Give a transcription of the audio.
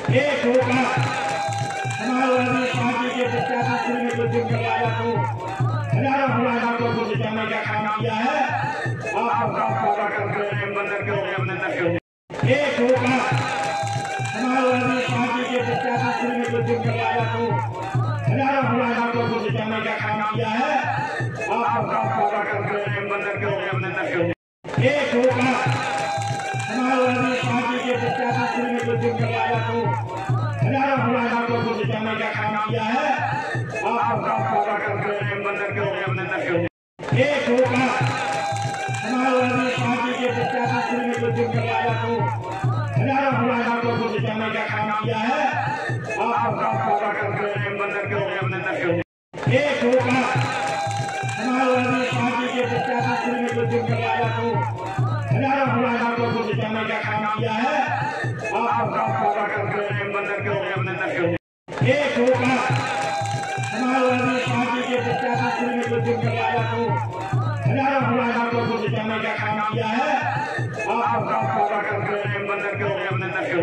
एक होकर समाजवादी पार्टी के प्रत्याशी ने जो दिन कराया तो हजारों मुलाकातों को जिताने का काम किया है। आप स्वागत करते हैं मंदिर के अभिनंदन करते हैं। एक होकर समाजवादी पार्टी के प्रत्याशी ने जो दिन कराया तो हजारों मुलाकातों को जिताने का काम किया है। आप स्वागत करते हैं मंदिर के अभिनंदन करते हैं। एक होकर समाजवादी पार्टी के प्रत्याशी ने जो दिन कराया तो हजारों मुलाकातों को जिताने का काम किया है। आप स्वागत करते हैं मंदिर के अभिनंदन करते हैं। एक होकर समाजवादी पार्टी के प्रत्याशी ने जो दिन कराया तो हजारों मुलाकातों को जिताने का काम किया है। आप स्वागत करते हैं मंदिर के अभिनंदन करते हैं। एक होकर समाजवादी पार्टी के प्रत्याशी ने जो दिन कराया तो हजारों मुलाकातों को जिताने का काम किया है। आप स्वागत करते हैं मंदिर के अभिनंदन करते हैं। एक होकर समाजवादी पार्टी के प्रत्याशी ने जो दिन कराया तो हजारों मुलाकातों को जिताने का काम किया है। आप स्वागत करते हैं मंदिर के अभिनंदन करते हैं।